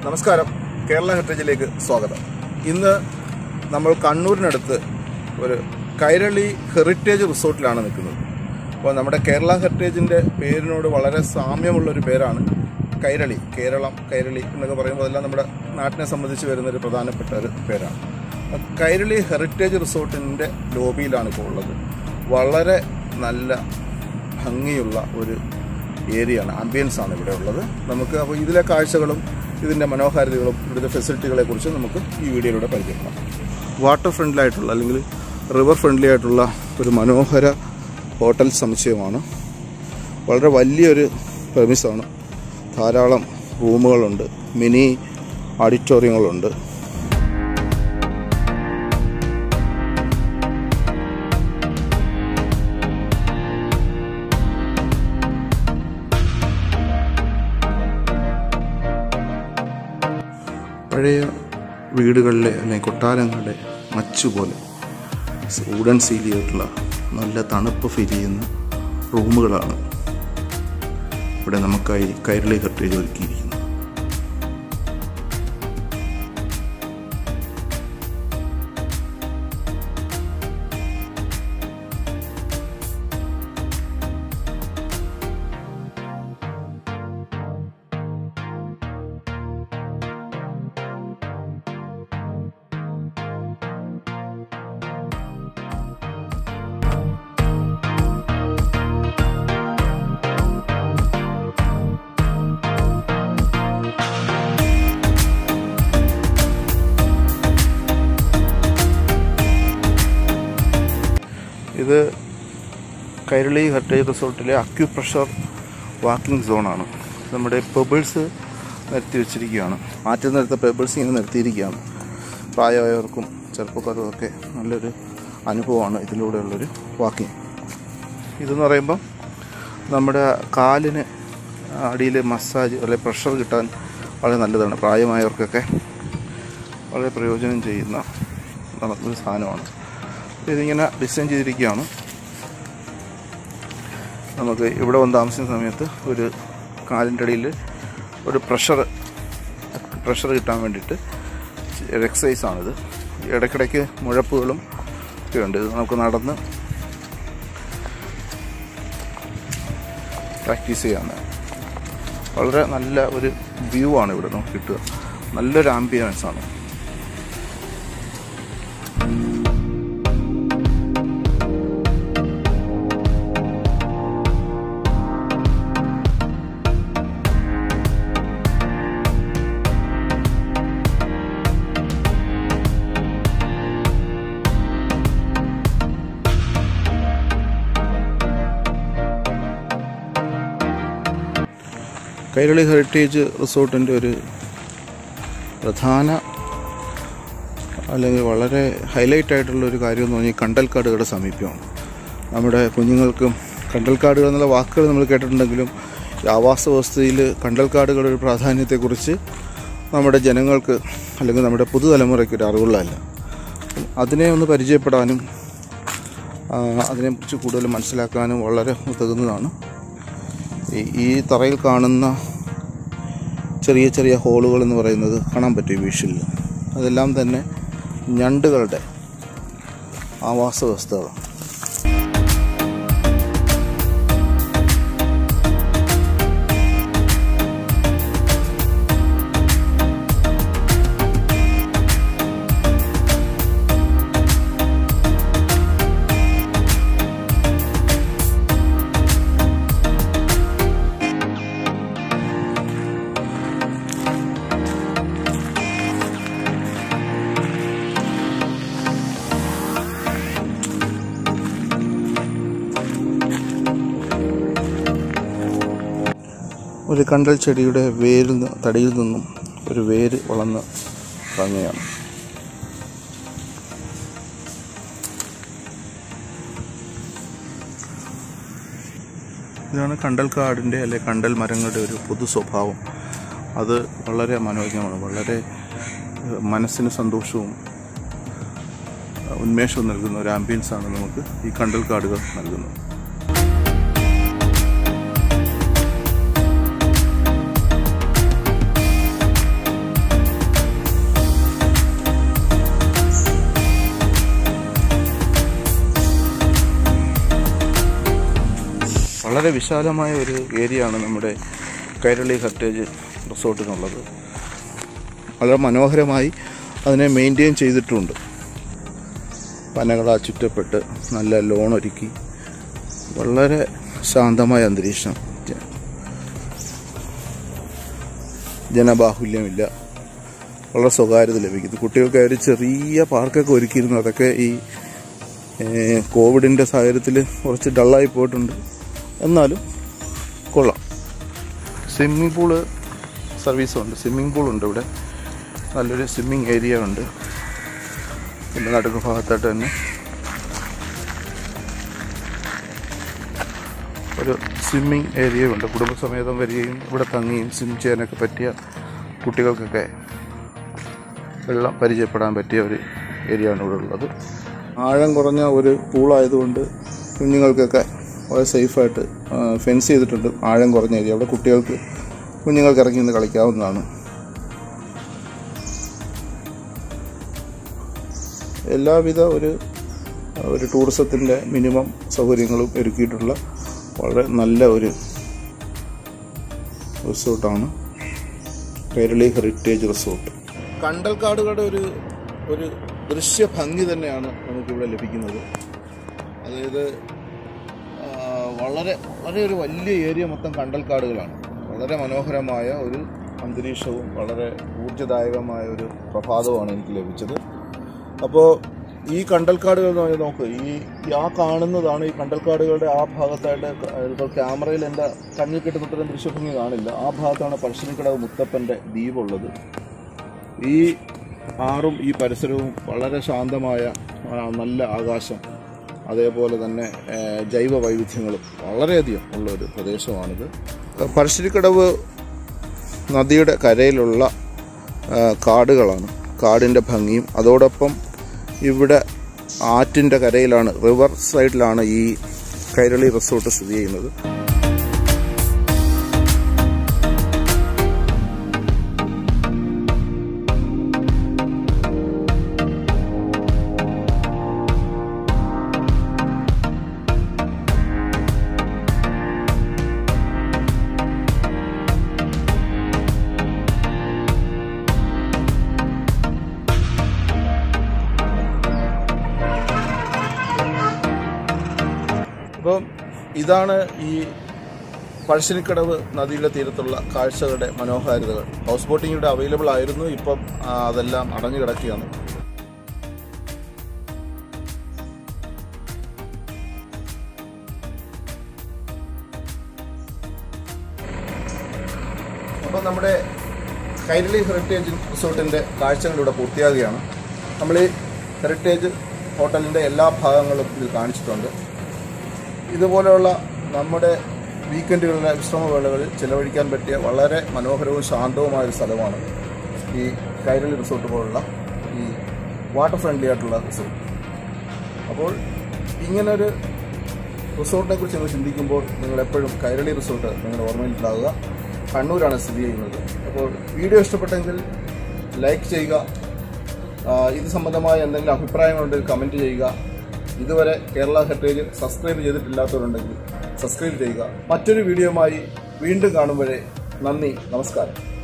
നമസ്കാരം, കേരള ഹെറിറ്റേജിലേക്ക് സ്വാഗതം. ഇന്ന് നമ്മൾ കണ്ണൂരിനടുത്ത് ഒരു കൈരളി ഹെറിറ്റേജ് റിസോർട്ടിലാണ് നിൽക്കുന്നത്. അപ്പോൾ നമ്മുടെ കേരള ഹെറിറ്റേജിൻ്റെ പേരിനോട് വളരെ സാമ്യമുള്ളൊരു പേരാണ് കൈരളി. കേരളം, കൈരളി എന്നൊക്കെ പറയുമ്പോൾ അതെല്ലാം നമ്മുടെ നാട്ടിനെ സംബന്ധിച്ച് വരുന്നൊരു പ്രധാനപ്പെട്ട ഒരു പേരാണ്. കൈരളി ഹെറിറ്റേജ് റിസോർട്ടിൻ്റെ ലോബിയിലാണ് ഇപ്പോൾ ഉള്ളത്. വളരെ നല്ല ഭംഗിയുള്ള ഒരു ഏരിയയാണ്, ആംബിയൻസാണ് ഇവിടെ ഉള്ളത്. നമുക്ക് അപ്പോൾ ഇതിലെ കാഴ്ചകളും ഇതിൻ്റെ മനോഹാരിതകളും ഇവിടുത്തെ ഫെസിലിറ്റികളെ കുറിച്ച് നമുക്ക് ഈ വീഡിയോയിലൂടെ പരിചയപ്പെടാം. വാട്ടർ ഫ്രണ്ട്ലിയായിട്ടുള്ള അല്ലെങ്കിൽ റിവർ ഫ്രണ്ട്ലി ആയിട്ടുള്ള ഒരു മനോഹര ഹോട്ടൽ സമുച്ചയമാണ്. വളരെ വലിയൊരു പ്രമിസാണ്. ധാരാളം റൂമുകളുണ്ട്, മിനി ഓഡിറ്റോറിയങ്ങളുണ്ട്. പഴയ വീടുകളിലെ അല്ലെങ്കിൽ കൊട്ടാരങ്ങളുടെ മച്ചുപോലെ വുഡൻ സീൽ ചെയ്തിട്ടുള്ള നല്ല തണുപ്പ് ഫീൽ ചെയ്യുന്ന റൂമുകളാണ് ഇവിടെ നമുക്കായി കൈരളി ഹെറിറ്റേജ് ഒരുക്കിയിരിക്കുന്നത്. ഇത് കൈരളി ഹെറിറ്റേജ് റിസോർട്ടിലെ അക്യുപ്രഷർ വാക്കിംഗ് സോണാണ്. നമ്മുടെ പെബിൾസ് നിരത്തി വെച്ചിരിക്കുകയാണ്. ആറ്റിൽ നിരത്ത പെബിൾസ് ഇങ്ങനെ നിരത്തിയിരിക്കുകയാണ്. പ്രായമായവർക്കും ചെറുപ്പക്കാർക്കും ഒക്കെ നല്ലൊരു അനുഭവമാണ് ഇതിലൂടെയുള്ളൊരു വാക്കിംഗ്. ഇതെന്ന് പറയുമ്പം നമ്മുടെ കാലിന് അടിയിൽ മസാജ് അല്ലെങ്കിൽ പ്രഷർ കിട്ടാൻ വളരെ നല്ലതാണ്. പ്രായമായവർക്കൊക്കെ വളരെ പ്രയോജനം ചെയ്യുന്ന ഒരു സാധനമാണ്. ഇതിങ്ങനെ ഡിസൈൻ ചെയ്തിരിക്കുകയാണ്. നമുക്ക് ഇവിടെ വന്ന് താമസിക്കുന്ന സമയത്ത് ഒരു കാലിൻ്റെ അടിയിൽ ഒരു പ്രഷർ കിട്ടാൻ വേണ്ടിയിട്ട് ഒരു എക്സസൈസാണിത്. ഇടയ്ക്കിടയ്ക്ക് മുഴപ്പുകളും ഒക്കെ ഉണ്ട്. ഇത് നമുക്ക് നടന്ന് പ്രാക്ടീസ് ചെയ്യാവുന്നതാണ്. വളരെ നല്ല ഒരു വ്യൂ ആണ് ഇവിടെ നമുക്ക് കിട്ടുക. നല്ലൊരു ആംബിയൻസ് ആണ്. കൈരളി ഹെറിറ്റേജ് റിസോർട്ടിൻ്റെ ഒരു പ്രധാന അല്ലെങ്കിൽ വളരെ ഹൈലൈറ്റ് ആയിട്ടുള്ളൊരു കാര്യം എന്ന് പറഞ്ഞാൽ കണ്ടൽക്കാടുകളുടെ സമീപമാണ്. നമ്മുടെ കുഞ്ഞുങ്ങൾക്കും കണ്ടൽക്കാടുകൾ എന്നുള്ള വാക്കുകൾ നമ്മൾ കേട്ടിട്ടുണ്ടെങ്കിലും ആവാസ വ്യവസ്ഥയിൽ കണ്ടൽക്കാടുകളുടെ ഒരു പ്രാധാന്യത്തെക്കുറിച്ച് നമ്മുടെ ജനങ്ങൾക്ക് അല്ലെങ്കിൽ നമ്മുടെ പുതുതലമുറയ്ക്ക് ഒരു അറിവുള്ളതല്ല. അതിനെ ഒന്ന് പരിചയപ്പെടാനും അതിനെക്കുറിച്ച് കൂടുതൽ മനസ്സിലാക്കാനും വളരെ ഉതകുന്നതാണ്. ഈ തറയിൽ കാണുന്ന ചെറിയ ചെറിയ ഹോളുകൾ എന്ന് പറയുന്നത് കാണാൻ പറ്റും ഈ വീഴ്ചയിൽ. അതെല്ലാം തന്നെ ഞണ്ടുകളുടെ ആവാസ വ്യവസ്ഥകളാണ്. ഒരു കണ്ടൽ ചെടിയുടെ തടിയിൽ നിന്നും ഒരു വേര് വളർന്ന് ഭംഗിയാണ്. ഇതാണ് കണ്ടൽക്കാടിൻ്റെ അല്ലെങ്കിൽ കണ്ടൽ മരങ്ങളുടെ ഒരു പൊതു സ്വഭാവം. അത് വളരെ മനോഹരമാണ്. വളരെ മനസ്സിന് സന്തോഷവും ഉന്മേഷവും നൽകുന്ന ഒരു ആംബിയൻസാണ് നമുക്ക് ഈ കണ്ടൽക്കാടുകൾ നൽകുന്നത്. വളരെ വിശാലമായ ഒരു ഏരിയ ആണ് നമ്മുടെ കൈരളി ഹെറിറ്റേജ് റിസോർട്ടിനുള്ളത്. വളരെ മനോഹരമായി അതിനെ മെയിൻറ്റെയിൻ ചെയ്തിട്ടുണ്ട്. പനകളാൽ ചുറ്റപ്പെട്ട് നല്ല ലോൺ ഒരുക്കി വളരെ ശാന്തമായ അന്തരീക്ഷം, ജനബാഹുല്യമില്ല, വളരെ സ്വകാര്യത ലഭിക്കുന്നു. കുട്ടികൾക്ക് ഒരു ചെറിയ പാർക്കൊക്കെ ഒരുക്കിയിരുന്നു. അതൊക്കെ ഈ കോവിഡിൻ്റെ സാഹചര്യത്തിൽ കുറച്ച് ഡള്ളായി പോയിട്ടുണ്ട്. എന്നാലും കൊള്ളാം. സ്വിമ്മിംഗ് പൂള് സർവീസുണ്ട്. സ്വിമ്മിംഗ് പൂളുണ്ട് ഇവിടെ. നല്ലൊരു സ്വിമ്മിംഗ് ഏരിയ ഉണ്ട്. പിന്നെ നടുക്ക് ഭാഗത്തായിട്ട് തന്നെ ഒരു സ്വിമ്മിംഗ് ഏരിയ ഉണ്ട്. കുടുംബസമേതം വരികയും ഇവിടെ തങ്ങുകയും സ്വിം ചെയ്യാനൊക്കെ പറ്റിയ, കുട്ടികൾക്കൊക്കെ വെള്ളം പരിചയപ്പെടാൻ പറ്റിയ ഒരു ഏരിയ ആണ് ഇവിടെ ഉള്ളത്. ആഴം കുറഞ്ഞ ഒരു പൂളായതുകൊണ്ട് കുഞ്ഞുങ്ങൾക്കൊക്കെ വളരെ സേഫായിട്ട് ഫെൻസ് ചെയ്തിട്ടുണ്ട്. ആഴം കുറഞ്ഞ ഏരിയ. അവിടെ കുഞ്ഞുങ്ങൾക്ക് ഇറങ്ങി നിന്ന് കളിക്കാവുന്നതാണ്. എല്ലാവിധ ഒരു ടൂറിസത്തിൻ്റെ മിനിമം സൗകര്യങ്ങളും ഒരുക്കിയിട്ടുള്ള വളരെ നല്ല ഒരു റിസോർട്ടാണ് കൈരളി ഹെറിറ്റേജ് റിസോർട്ട്. കണ്ടൽക്കാടുകളുടെ ഒരു ദൃശ്യ ഭംഗി തന്നെയാണ് നമുക്കിവിടെ ലഭിക്കുന്നത്. അതായത് വളരെ വളരെ ഒരു വലിയ ഏരിയ മൊത്തം കണ്ടൽക്കാടുകളാണ്. വളരെ മനോഹരമായ ഒരു അന്തരീക്ഷവും വളരെ ഊർജ്ജദായകമായ ഒരു പ്രഭാതമാണ് എനിക്ക് ലഭിച്ചത്. അപ്പോൾ ഈ കണ്ടൽക്കാടുകൾ നോക്ക്, ആ കാണുന്നതാണ് ഈ കണ്ടൽക്കാടുകളുടെ ആ ഭാഗത്തായിട്ട്. ഇപ്പോൾ ക്യാമറയിൽ എൻ്റെ കണ്ണിൽ കിട്ടുന്ന ദൃശ്യഭംഗി കാണില്ല. ആ ഭാഗത്താണ് പറശ്ശിനിക്കടവ് മുത്തപ്പൻ്റെ ദ്വീപുള്ളത്. ഈ ആറും ഈ പരിസരവും വളരെ ശാന്തമായ നല്ല ആകാശം, അതേപോലെ തന്നെ ജൈവ വൈവിധ്യങ്ങളും വളരെയധികം ഉള്ളൊരു പ്രദേശമാണിത്. പറശ്ശിനിക്കടവ് നദിയുടെ കരയിലുള്ള കാടുകളാണ്. കാടിൻ്റെ ഭംഗിയും അതോടൊപ്പം ഇവിടെ ആറ്റിൻ്റെ കരയിലാണ്, റിവർ സൈഡിലാണ് ഈ കൈരളി റിസോർട്ട് സ്ഥിതി ചെയ്യുന്നത്. അപ്പം ഇതാണ് ഈ പറശ്ശിനിക്കടവ് നദിയുടെ തീരത്തുള്ള കാഴ്ചകളുടെ മനോഹാരിതകൾ. ഹൗസ് ബോട്ടിംഗ് ഇവിടെ അവൈലബിൾ ആയിരുന്നു. ഇപ്പം അതെല്ലാം അടഞ്ഞു കിടക്കുകയാണ്. അപ്പം നമ്മുടെ കൈരളി ഹെറിറ്റേജ് റിസോർട്ടിൻ്റെ കാഴ്ചകളിലൂടെ പൂർത്തിയാകുകയാണ്. നമ്മൾ ഈ ഹെറിറ്റേജ് ഹോട്ടലിൻ്റെ എല്ലാ ഭാഗങ്ങളും ഇതിൽ കാണിച്ചിട്ടുണ്ട്. ഇതുപോലെയുള്ള നമ്മുടെ വീക്കെൻഡുകളിലെ വിശ്രമവേളകളിൽ ചിലവഴിക്കാൻ പറ്റിയ വളരെ മനോഹരവും ശാന്തവുമായൊരു സ്ഥലമാണ് ഈ കൈരളി റിസോർട്ട് പോലുള്ള ഈ വാട്ടർ ഫ്രണ്ട്ലി ആയിട്ടുള്ള റിസോർട്ട്. അപ്പോൾ ഇങ്ങനൊരു റിസോർട്ടിനെ കുറിച്ച് നിങ്ങൾ ചിന്തിക്കുമ്പോൾ നിങ്ങളെപ്പോഴും കൈരളി റിസോർട്ട് നിങ്ങളുടെ ഓർമ്മയിലുണ്ടാവുക. കണ്ണൂരാണ് സ്ഥിതി ചെയ്യുന്നത്. അപ്പോൾ വീഡിയോ ഇഷ്ടപ്പെട്ടെങ്കിൽ ലൈക്ക് ചെയ്യുക. ഇത് സംബന്ധമായ എന്തെങ്കിലും അഭിപ്രായങ്ങളുണ്ടെങ്കിൽ കമൻറ്റ് ചെയ്യുക. ഇതുവരെ കേരള ഹെറിറ്റേജ് സബ്സ്ക്രൈബ് ചെയ്തിട്ടില്ലാത്തവരുണ്ടെങ്കിൽ സബ്സ്ക്രൈബ് ചെയ്യുക. മറ്റൊരു വീഡിയോയുമായി വീണ്ടും കാണും വരെ നന്ദി, നമസ്കാരം.